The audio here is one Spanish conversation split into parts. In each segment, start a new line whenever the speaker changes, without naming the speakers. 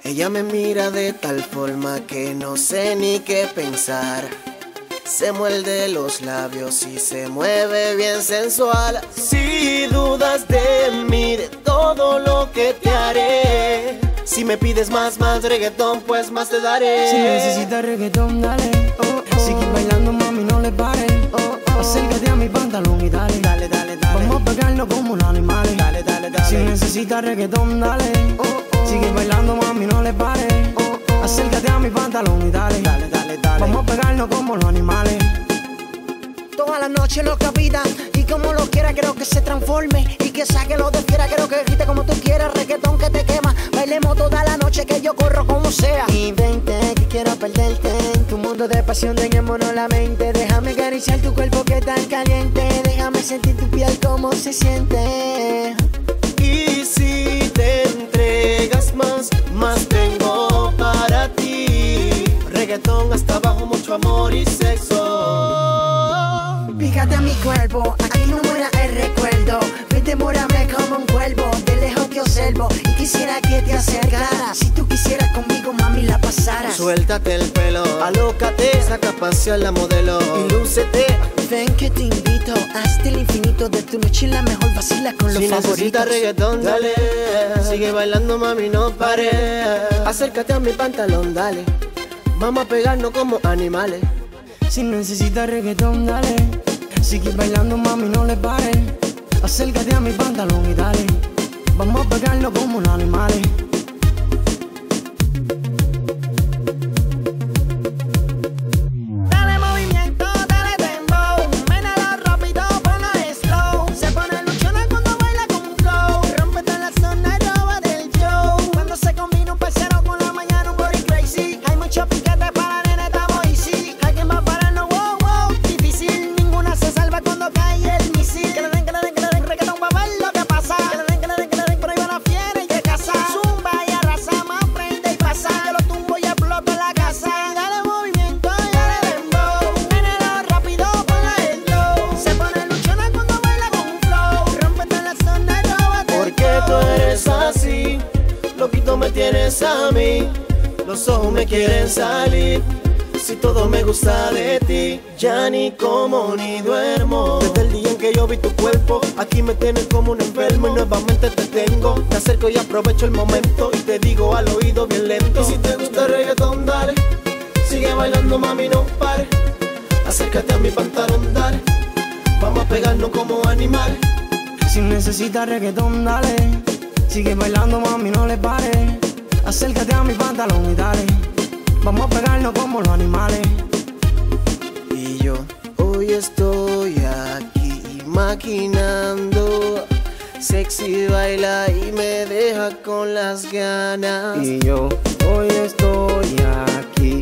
Ella me mira de tal forma que no sé ni qué pensar. Se muerde los labios y se mueve bien sensual. Si dudas de mí, de todo lo que te haré. Si me pides más reggaetón, pues más te daré.
Si necesitas reggaetón, dale. Sigue bailando, mami, no le pares. Acércate a mi pantalón y dale. Vamos a pegarnos como los animales. Si necesitas reggaetón, dale. Sigue bailando, mami, no le pares. Acércate a mi pantalón y dale. Vamos a pegarnos como los animales.
Toda la noche loca vida, y como lo quiera quiero que se transforme y que saque lo de fiera, quiero que grite como tú quieras, reggaetón que te quema, bailemos toda la noche que yo corro como sea. Y vente que quiero perderte en tu mundo de pasión, tengámonos la mente, déjame acariciar tu cuerpo que tan caliente, déjame sentir tu piel como se siente.
Y si te entregas más tengo para ti. Reggaetón hasta abajo, mucho amor y sexo.
Fíjate a mi cuerpo, aquí no muera el recuerdo. Vente, mórame como un cuervo, de lejos te observo y quisiera que te acercara. Si tú quisieras conmigo, mami, la pasaras.
Suéltate el pelo, alócate, saca pasear la modelo y lúcete.
Ven que te invito, hasta el infinito de tu noche la mejor vacila con los favoritos.
Si necesitas reggaetón, dale. Sigue bailando, mami, no pares. Acércate a mi pantalón, dale. Vamos a pegarnos como animales.
Si necesitas reggaetón, dale. Sigue bailando, mami, no le pares. Acércate a mi pantalón y dale. Vamos a pegarnos como los animales.
Dale movimiento, dale dembow, ménalo rápido, ponlo slow. Se pone luchona cuando baila con un flow. Rómpete en la zona y roba del show. Cuando se combina un parcero con la mañana, un body crazy. Hay mucho piquete para nene, estamos easy. Alguien va a pararnos, wow, wow, difícil. Ninguna se salva cuando cae el misil. Que le den, reggaetón pa' ver lo que pasa. Que le den, por ahí va la fiera y de casa. Zumba y arrasa, más prende y pasa. Que lo tumbo y exploto en la casa. Dale movimiento y dale dembow. Ménelo rápido, ponla el flow. Se pone luchona cuando baila con un flow. Rómpete en la zona y róbate el
¿Por qué tú eres así? Loquito me tienes a mí. Los ojos me quieren salir. Si todo me gusta de ti, ya ni como ni duermo. Desde el día en que yo vi tu cuerpo, aquí me tienes como un enfermo. Y nuevamente te tengo, te acerco y aprovecho el momento. Y te digo al oído bien lento. Y si te gusta el reggaetón, dale. Sigue bailando, mami, no pare. Acércate a mi pantalón, dale. Vamos a pegarnos como animales.
Si necesitas reggaetón, dale. Sigue bailando, mami, no le pares. Acércate a mi pantalón y dale. Vamos a pegarnos como los animales.
Y yo hoy estoy aquí maquinando. Sexy baila y me deja con las ganas.
Y yo hoy estoy aquí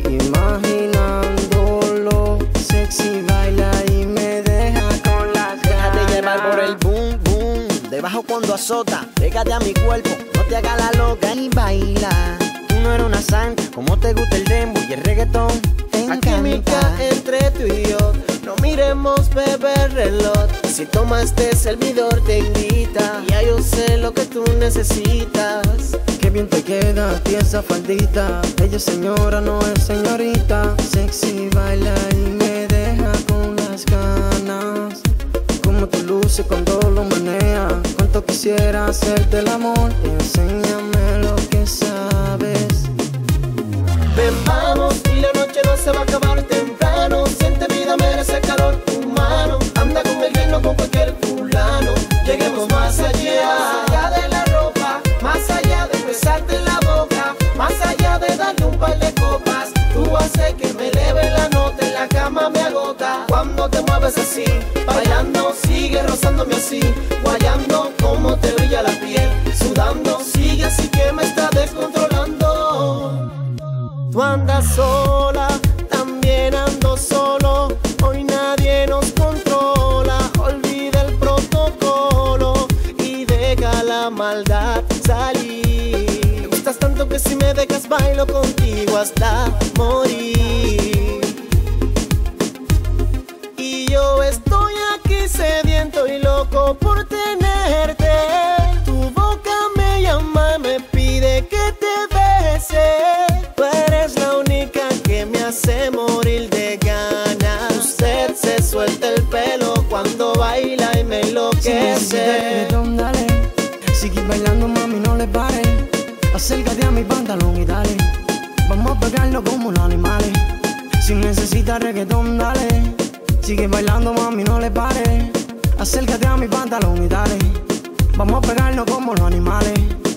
imaginándolo. Sexy baila y me deja con las ganas.
Déjate llevar por el boom, boom. Debajo cuando azota, pégate a mi cuerpo. No te hagas la loca ni baila. Tú no eres una santa, como te gusta el dembow y el reggaetón.
Hay química entre tú y yo. No miremos, bebé, el reloj. Si toma este servidor te invita. Ya yo sé lo que tú necesitas.
Qué bien te queda a ti esa faldita. Ella es señora, no es señorita. Sexy baila y me deja con las ganas. Como tú luces cuando lo maneas. Cuánto quisiera hacerte el amor. Enséñame lo que sabes.
Ven, vamos, y la noche no se va a acabar temprano. Siente vida, merece calor humano. Anda con el reino, con cualquier fulano. Lleguemos más allá de la ropa. Más allá de besarte en la boca. Más allá de darle un par de copas. Tú haces que me eleve la nota, en la cama me agota. Cuando te mueves así, bailando, sigue rozándome así. Guayando como te brilla la piel. Sudando, sigue así que me está descontrolando. Tú andas sola, también ando solo. Hoy nadie nos controla. Olvida el protocolo y deja la maldad salir. Me gustas tanto que si me dejas bailo contigo hasta morir. Y yo estoy aquí sediento y loco por tenerte. Tu boca me llama, me pide que te bese.
Acércate a mi pantalón y dale. Vamos a pegarnos como los animales. Si necesitas reggaetón, dale. Sigue bailando, mami, no le pares. Acércate a mi pantalón y dale. Vamos a pegarnos como los animales.